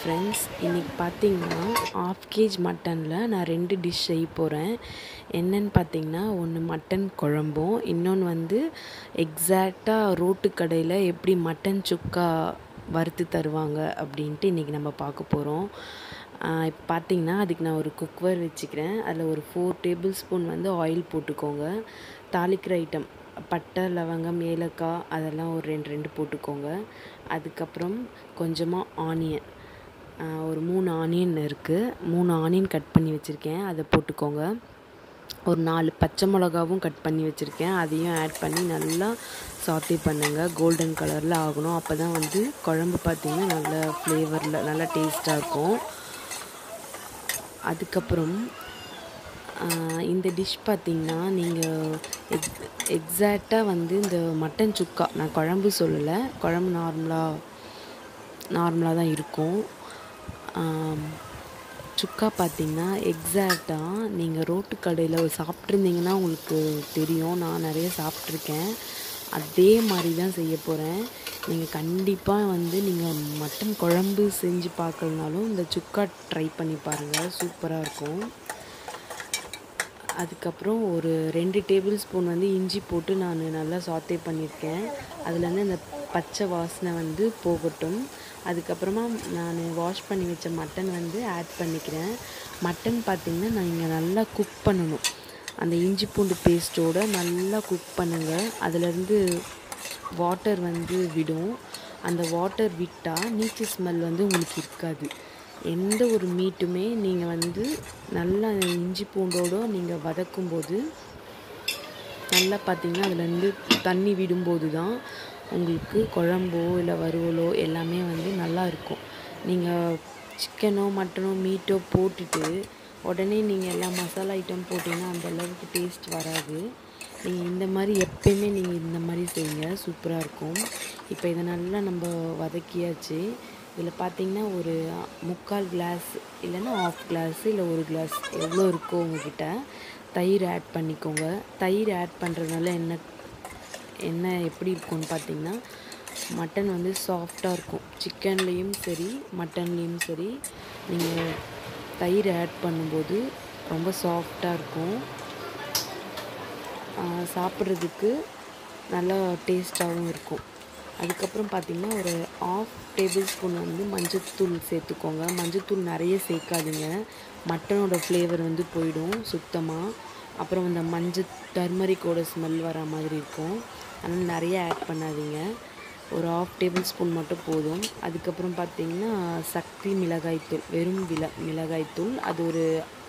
Friends, இன்றைக்கி பார்த்தீங்கன்னா of gauge மட்டனில் நான் 2 டிஷ் செய்ய போகிறேன். என்னென்னு பார்த்தீங்கன்னா, ஒன்று மட்டன் குழம்பும், இன்னொன்று வந்து எக்ஸாக்டாக ரோட்டு கடையில் எப்படி மட்டன் சுக்கா வறுத்து தருவாங்க அப்படின்ட்டு இன்றைக்கி நம்ம பார்க்க போகிறோம். இப்போ பார்த்தீங்கன்னா அதுக்கு நான் ஒரு குக்கர் வச்சுக்கிறேன். அதில் ஒரு 4 டேபிள் ஸ்பூன் வந்து ஆயில் போட்டுக்கோங்க. தாளிக்கிற ஐட்டம் பட்டை, லவங்கம், ஏலக்காய் அதெல்லாம் ஒரு 2 போட்டுக்கோங்க. அதுக்கப்புறம் கொஞ்சமாக ஆனியன், ஒரு 3 ஆனியன் இருக்குது. 3 ஆனியன் கட் பண்ணி வச்சுருக்கேன், அதை போட்டுக்கோங்க. ஒரு 4 பச்சை மிளகாவும் கட் பண்ணி வச்சுருக்கேன், அதையும் ஆட் பண்ணி நல்லா சாட்டே பண்ணுங்கள். கோல்டன் கலரில் ஆகணும். அப்போ தான் வந்து குழம்பு பார்த்திங்கன்னா நல்ல ஃப்ளேவரில் நல்லா டேஸ்ட்டாக இருக்கும். அதுக்கப்புறம் இந்த டிஷ் பார்த்திங்கன்னா நீங்கள் எக்ஸாக்டாக வந்து இந்த மட்டன் சுக்கா, நான் குழம்பு சொல்லலை, குழம்பு நார்மலாக தான் இருக்கும். சுக்கா பார்த்திங்கன்னா எக்ஸாக்டாக நீங்கள் ரோட்டு கடையில் சாப்பிட்ருந்தீங்கன்னா உங்களுக்கு தெரியும். நான் நிறைய சாப்பிட்ருக்கேன். அதே மாதிரி தான் செய்ய போகிறேன். நீங்கள் கண்டிப்பாக வந்து நீங்கள் மட்டன் குழம்பு செஞ்சு பார்க்கலனாலும் இந்த சுக்கா ட்ரை பண்ணி பாருங்கள், சூப்பராக இருக்கும். அதுக்கப்புறம் ஒரு 2 டேபிள் ஸ்பூன் வந்து இஞ்சி போட்டு நான் நல்லா சாட்டே பண்ணியிருக்கேன். அதுலேருந்து அந்த பச்சை வாசனை வந்து போகட்டும். அதுக்கப்புறமா நான் வாஷ் பண்ணி வச்ச மட்டன் வந்து ஆட் பண்ணிக்கிறேன். மட்டன் பார்த்திங்கன்னா நான் இங்கே நல்லா குக் பண்ணணும். அந்த இஞ்சி பூண்டு பேஸ்ட்டோடு நல்லா குக் பண்ணுங்கள். அதுலேருந்து வாட்டர் வந்து விடும். அந்த வாட்டர் விட்டால் நீச்சு ஸ்மெல் வந்து உங்களுக்கு இருக்காது. எந்த ஒரு மீட்டுமே நீங்கள் வந்து நல்லா இஞ்சி பூண்டோடு நீங்கள் வதக்கும்போது நல்லா பார்த்திங்கன்னா அதுலேருந்து தண்ணி விடும்போது தான் உங்களுக்கு குழம்போ இல்லை வறுவலோ எல்லாமே வந்து நல்லா இருக்கும். நீங்கள் சிக்கனோ மட்டனோ மீட்டோ போட்டுட்டு உடனே நீங்கள் எல்லா மசாலா ஐட்டம் போட்டிங்கன்னா அந்த அளவுக்கு டேஸ்ட் வராது. நீங்கள் இந்த மாதிரி எப்பயுமே நீங்கள் இந்த மாதிரி செய்யுங்க, சூப்பராக இருக்கும். இப்போ இதை நல்லா நம்ம வதக்கியாச்சு. இதில் பார்த்திங்கன்னா ஒரு 3/4 கிளாஸ் இல்லைன்னா 1/2 கிளாஸ் இல்லை 1 கிளாஸ் எவ்வளோ இருக்கோ உங்கள்கிட்ட தயிர் ஆட் பண்ணிக்கோங்க. தயிர் ஆட் பண்ணுறதுனால என்ன எப்படி இருக்கும்னு பார்த்திங்கன்னா மட்டன் வந்து சாஃப்டாக இருக்கும். சிக்கன்லேயும் சரி மட்டன்லேயும் சரி நீங்கள் தயிர் ஆட் பண்ணும்போது ரொம்ப சாஃப்டாக இருக்கும். சாப்பிட்றதுக்கு நல்லா டேஸ்ட்டாகவும் இருக்கும். அதுக்கப்புறம் பார்த்திங்கன்னா ஒரு 1/2 டேபிள் ஸ்பூன் வந்து மஞ்சள்தூள் சேர்த்துக்கோங்க. மஞ்சள்தூள் நிறைய சேர்க்காதீங்க, மட்டனோட ஃப்ளேவர் வந்து போயிடும் சுத்தமாக. அப்புறம் அந்த டர்மரிக்கோட ஸ்மெல் வர மாதிரி இருக்கும். அதனால் நிறைய ஆட் பண்ணாதீங்க, ஒரு 1/2 டேபிள் ஸ்பூன் மட்டும் போதும். அதுக்கப்புறம் பார்த்திங்கன்னா சக்தி மிளகாய்த்தூள், வெறும் மிளகாய்த்தூள், அது ஒரு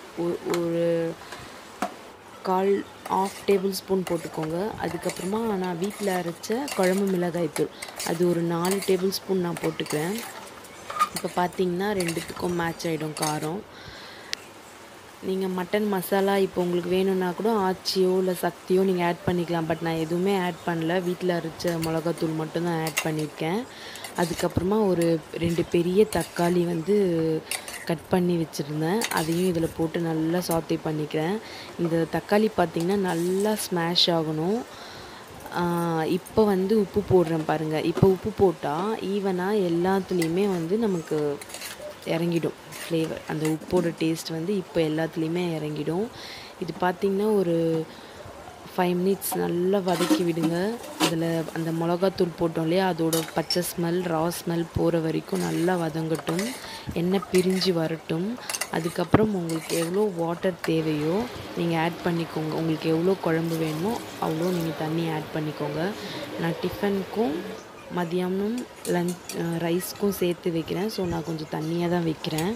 1/4 டேபிள் ஸ்பூன் போட்டுக்கோங்க. அதுக்கப்புறமா நான் வீட்டில் அரைச்ச குழம்பு மிளகாய்த்தூள், அது ஒரு 4 டேபிள் ஸ்பூன் நான் போட்டுக்கிறேன். இப்போ பார்த்திங்கன்னா 2த்துக்கும் மேட்ச் ஆகிடும் காரம். நீங்கள் மட்டன் மசாலா இப்போ உங்களுக்கு வேணும்னா கூட ஆச்சியோ இல்லை சக்தியோ நீங்கள் ஆட் பண்ணிக்கலாம். பட் நான் எதுவுமே ஆட் பண்ணல, வீட்டில் அரைச்ச மிளகாத்தூள் மட்டும்தான் ஆட் பண்ணியிருக்கேன். அதுக்கப்புறமா ஒரு 2 பெரிய தக்காளி வந்து கட் பண்ணி வச்சுருந்தேன், அதையும் இதில் போட்டு நல்லா சாட்டே பண்ணிக்கிறேன். இந்த தக்காளி பார்த்திங்கன்னா நல்லா ஸ்மாஷ் ஆகணும். இப்போ வந்து உப்பு போடுறேன் பாருங்கள். இப்போ உப்பு போட்டால் ஈவனாக எல்லாத்துலேயுமே வந்து நமக்கு இறங்கிடும் ஃப்ளேவர். அந்த உப்போட டேஸ்ட் வந்து இப்போ எல்லாத்துலேயுமே இறங்கிடும். இது பார்த்திங்கன்னா ஒரு 5 மினிட்ஸ் நல்லா வதக்கி விடுங்க. அதில் அந்த மிளகாத்தூள் போட்டோம் இல்லையா, அதோட பச்சை ஸ்மெல், ரா ஸ்மெல் போகிற வரைக்கும் நல்லா வதங்கட்டும், எண்ணெய் பிரிஞ்சு வரட்டும். அதுக்கப்புறம் உங்களுக்கு எவ்வளோ வாட்டர் தேவையோ நீங்கள் ஆட் பண்ணிக்கோங்க. உங்களுக்கு எவ்வளோ குழம்பு வேணுமோ அவ்வளோ நீங்கள் தண்ணி ஆட் பண்ணிக்கோங்க. நான் டிஃபனுக்கும் மதியானம் ரைஸ்க்கும் சேர்த்து வைக்கிறேன். ஸோ நான் கொஞ்சம் தண்ணியாக தான் வைக்கிறேன்.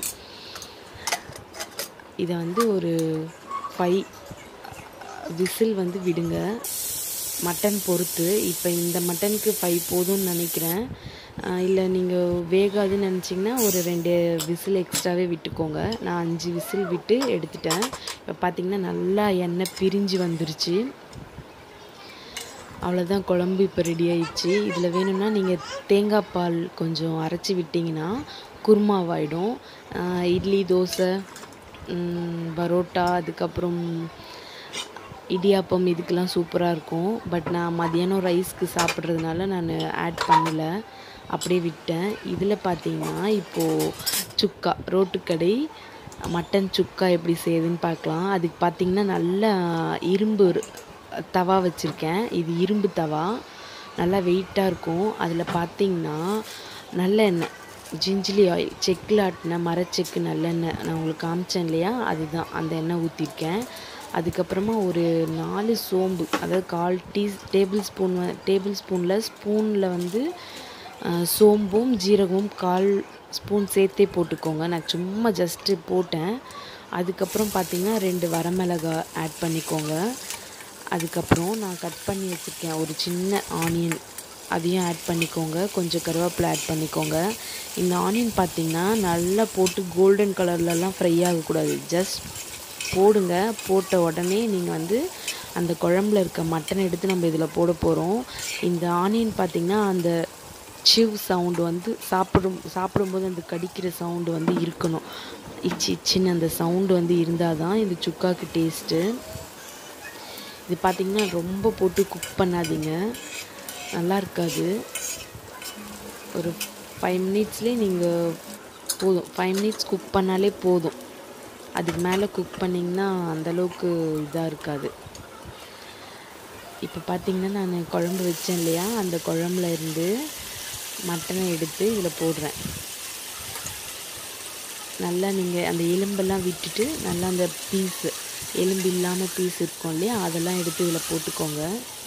இதை வந்து ஒரு 5 விசில் வந்து விடுங்க, மட்டன் பொறுத்து. இப்போ இந்த மட்டனுக்கு 5 போதும்னு நினைக்கிறேன். இல்லை நீங்கள் வேகாதுன்னு நினச்சிங்கன்னா ஒரு 2 விசில் எக்ஸ்ட்ராவே விட்டுக்கோங்க. நான் 5 விசில் விட்டு எடுத்துட்டேன். இப்போ பார்த்திங்கன்னா நல்லா எண்ணெய் பிரிஞ்சு வந்துருச்சு. அவ்வளோதான், குழம்பு இப்போ ரெடி ஆயிடுச்சு. இதில் வேணும்னா நீங்கள் தேங்காய் பால் கொஞ்சம் அரைச்சி விட்டிங்கன்னா குருமாவாயிடும். இட்லி, தோசை, பரோட்டா, அதுக்கப்புறம் இடியாப்பம் இதுக்கெல்லாம் சூப்பராக இருக்கும். பட் நான் மதியானம் ரைஸ்க்கு சாப்பிட்றதுனால நான் ஆட் பண்ணலை. அப்படியே விட்டேன். இதில் பார்த்தீங்கன்னா இப்போது சுக்கா ரோட்டுக்கடை மட்டன் சுக்கா எப்படி செய்யுதுன்னு பார்க்கலாம். அதுக்கு பார்த்தீங்கன்னா நல்லா இரும்பு தவா வச்சுருக்கேன். இது இரும்பு தவா, நல்லா வெயிட்டாக இருக்கும். அதில் பார்த்தீங்கன்னா நல்லெண்ணெய், ஜிஞ்சிலி ஆயில், செக்கில் ஆட்டின மரச்செக்கு நல்லெண்ணெய் நான் உங்களுக்கு காமிச்சேன் இல்லையா, அதுதான் அந்த எண்ணெய் ஊற்றிருக்கேன். அதுக்கப்புறமா ஒரு 4 சோம்பு, அதாவது 1/4 டேபிள் ஸ்பூனில் வந்து சோம்பும் ஜீரகமும் 1/4 ஸ்பூன் சேர்த்தே போட்டுக்கோங்க. நான் சும்மா ஜஸ்ட்டு போட்டேன். அதுக்கப்புறம் பார்த்திங்கன்னா 2 வரமிளகாய் ஆட் பண்ணிக்கோங்க. அதுக்கப்புறம் நான் கட் பண்ணி வச்சுருக்கேன் ஒரு சின்ன ஆனியன், அதையும் ஆட் பண்ணிக்கோங்க. கொஞ்சம் கருவேப்பிலை ஆட் பண்ணிக்கோங்க. இந்த ஆனியன் பார்த்திங்கன்னா நல்லா போட்டு கோல்டன் கலர்லலாம் ஃப்ரை ஆகக்கூடாது. ஜஸ்ட் போடுங்க. போட்ட உடனே நீங்கள் வந்து அந்த குழம்புல இருக்க மட்டனை எடுத்து நம்ம இதில் போட போகிறோம். இந்த ஆனியன் பார்த்திங்கன்னா அந்த சிவ் சவுண்டு வந்து சாப்பிடும்போது அந்த கடிக்கிற சவுண்டு வந்து இருக்கணும். இச்சின்னு அந்த சவுண்டு வந்து இருந்தால் தான் இந்த சுக்காக்கு டேஸ்ட்டு. இது பார்த்திங்கன்னா ரொம்ப போட்டு குக் பண்ணாதீங்க, நல்லா இருக்காது. ஒரு 5 மினிட்ஸ்லேயே நீங்கள் போதும், 5 மினிட்ஸ் குக் பண்ணாலே போதும். அதுக்கு மேலே குக் பண்ணிங்கன்னா அந்தளவுக்கு இதாக இருக்காது. இப்போ பார்த்திங்கன்னா நான் குழம்பு வச்சேன் இல்லையா, அந்த குழம்புல இருந்து மட்டனை எடுத்து இதில் போடுறேன். நல்லா நீங்கள் அந்த எலும்பெல்லாம் விட்டுட்டு நல்லா அந்த பீஸு, எலும்பு இல்லாமல் பீஸ் இருக்கும் இல்லையா, அதெல்லாம் எடுத்து இதில் போட்டுக்கோங்க.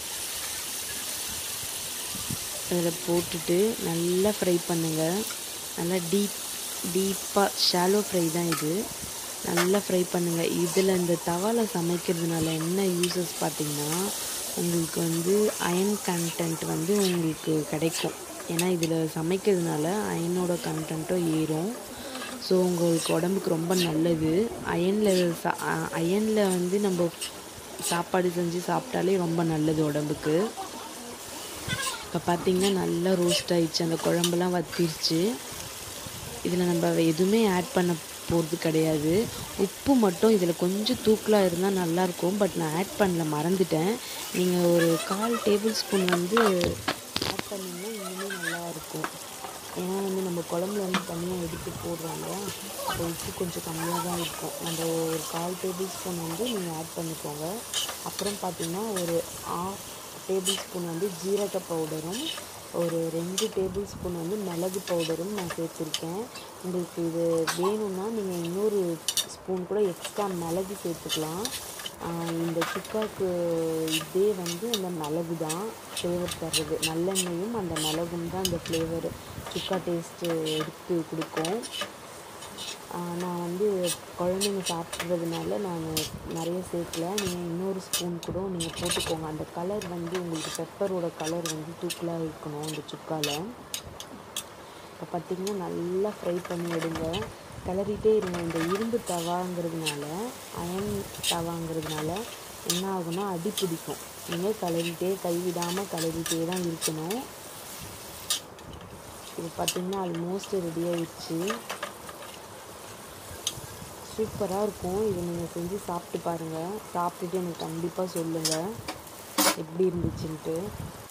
இதில் போட்டுட்டு நல்லா ஃப்ரை பண்ணுங்கள். நல்லா டீப்பாக ஷாலோ ஃப்ரை தான் இது. நல்லா ஃப்ரை பண்ணுங்கள். இதில் இந்த தவாவில் சமைக்கிறதுனால என்ன யூஸஸ் பார்த்திங்கன்னா, உங்களுக்கு வந்து அயன் கண்டென்ட் வந்து உங்களுக்கு கிடைக்கும். ஏன்னா இதில் சமைக்கிறதுனால அயனோட கண்டென்ட்டும் ஏறும். ஸோ உங்களுக்கு உடம்புக்கு ரொம்ப நல்லது. அயனில் வந்து நம்ம சாப்பாடு செஞ்சு சாப்பிட்டாலே ரொம்ப நல்லது உடம்புக்கு. இப்போ பார்த்திங்கன்னா நல்லா ரோஸ்ட் ஆகிடுச்சு, அந்த குழம்புலாம் வத்திருச்சு. இதில் நம்ம எதுவுமே ஆட் பண்ண போகிறது கிடையாது. உப்பு மட்டும் இதில் கொஞ்சம் தூக்கலாக இருந்தால் நல்லாயிருக்கும். பட் நான் ஆட் பண்ணல, மறந்துட்டேன். நீங்கள் ஒரு 1/4 டேபிள் ஸ்பூன் வந்து ஆட் பண்ணிங்கன்னா இன்னுமே நல்லாயிருக்கும். ஏன்னா வந்து நம்ம குழம்புல வந்து தனியாக எடுத்து போடுறாங்க, அப்போ உப்பு கொஞ்சம் கம்மியாக தான் இருக்கும். நம்ம ஒரு 1/4 டேபிள் ஸ்பூன் வந்து நீங்கள் ஆட் பண்ணிக்கோங்க. அப்புறம் பார்த்திங்கன்னா ஒரு 1/2 டேபிள் ஸ்பூன் வந்து ஜீரக பவுடரும், ஒரு 2 டேபிள் ஸ்பூன் வந்து மிளகு பவுடரும் நான் சேர்த்துருக்கேன். உங்களுக்கு இது வேணும்னா நீங்கள் இன்னொரு ஸ்பூன் கூட எக்ஸ்ட்ரா மிளகு சேர்த்துக்கலாம். இந்த சுக்காவுக்கு இதே வந்து அந்த மிளகு தான் ஃப்ளேவர் தர்றது. நல்லெண்ணெயும் அந்த மிளகும் தான் அந்த ஃப்ளேவர் சுக்கா டேஸ்ட்டு எடுத்து கொடுக்கும். நான் வந்து குழந்தைங்க சாப்பிட்றதுனால நான் நிறைய சேர்க்கல. நீங்கள் இன்னொரு ஸ்பூன் கூட நீங்கள் போட்டுக்கோங்க. அந்த கலர் வந்து உங்களுக்கு பெப்பரோட கலர் வந்து தூக்கலாக இருக்கணும் இந்த சுக்காவில். இப்போ பார்த்திங்கன்னா நல்லா ஃப்ரை பண்ணி எடுங்க, கிளறிட்டே இருங்க. இந்த இரும்பு தவாங்கிறதுனால, அயன் தவாங்கிறதுனால என்ன ஆகும்னா அடி பிடிக்கும். நீங்கள் கைவிடாமல் கிளறிட்டே தான் இருக்கணும். இது பார்த்திங்கன்னா ஆல்மோஸ்ட் ரெடி ஆயிடுச்சு. சூப்பராக இருக்கும். இதை நீங்கள் செஞ்சு சாப்பிட்டு பாருங்கள். சாப்பிட்டுட்டு எனக்கு கண்டிப்பாக சொல்லுங்கள் எப்படி இருந்துச்சுன்ட்டு.